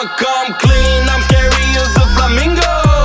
I'ma come clean, I'm scary as a flamingo.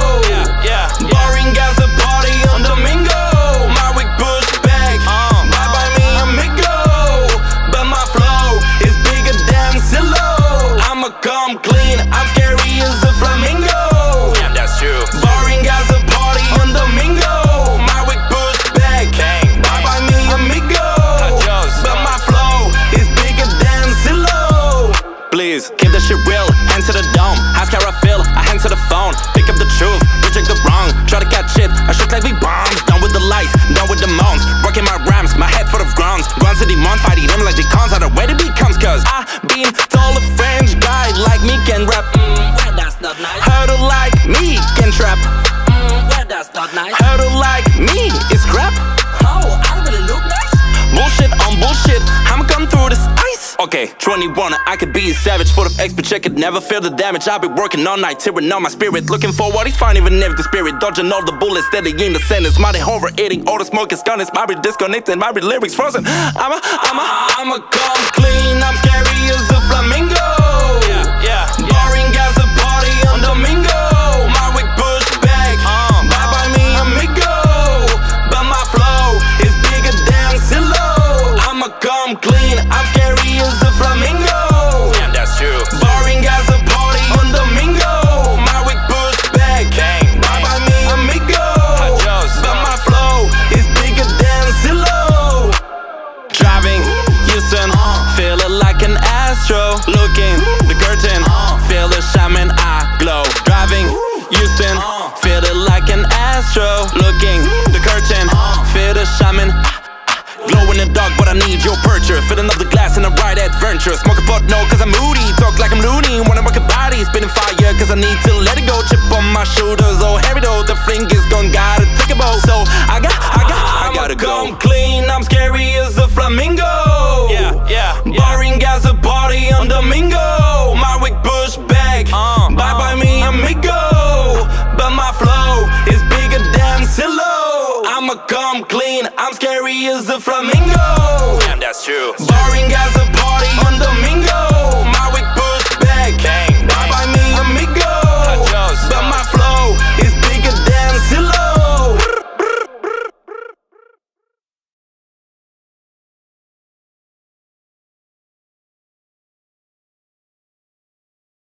Boring as a party on Domingo. My wig pushed back, bye bye me amigo. But my flow is bigger than Zillow. I'ma come clean, I'm scary as a flamingo. Damn, that's true. Boring as a party on Domingo. My wig pushed back, bye bye me amigo. But my flow is bigger than Zillow. Please, keep that shit real, hand to the dome. Ask how I feel, I hand to the phone. Pick up the truth, reject the wrong. Try to catch it, I shook like we bombs. Done with the lights, done with the moans. Working my rhymes, my head full of groans. Grounds to demon, fighting them like they cons. How the way to becomes, cause I been told a French guy like me can rap. Well, that's not nice. Heard like me can trap. Well, that's not nice. Heard like me is crap. Oh, I don't really look nice. Bullshit on bullshit, I'ma come through this ice. Okay, 21, I could be a savage. Full of X, but check it, never feel the damage. I've been working all night, tearing on my spirit. Looking for what he's fine, even if the spirit. Dodging all the bullets, steady in the sentence. My horror eating, all the smoke is gone. It's my disconnected, my lyrics frozen. I'ma come clean, I'm scary as a flamingo. Boring as a party on Domingo. My wig pushed back, bye bye me amigo. But my flow is bigger than Zillow. I'ma come clean, I'm scary as a flamingo. Damn, that's true. Boring as a party on Domingo. My wig pushed back, bye bye me amigo. But my flow is bigger than Zillow. Driving Houston, feeling like an astro. Looking the curtain, feel the shaman, I glow. Driving Houston, feeling like an astro. Looking the curtain, feel the shaman. Glow in the dark, but I need your purchase. Filling up the glass in a ride adventure. Smoke a pot, no, cause I'm moody. Talk like I'm loony. Wanna rock a body, spinning fire, cause I need to let it go. Chip on my shoulders, oh heavy though. The fling is gone, gotta take a bow. So I gotta go. Come clean, I'm scary as a flamingo. Boring as a party on Domingo. My wig pushed back, bye bye me amigo. But my flow is bigger than Zillow. I'ma come clean, I'm scary as a flamingo.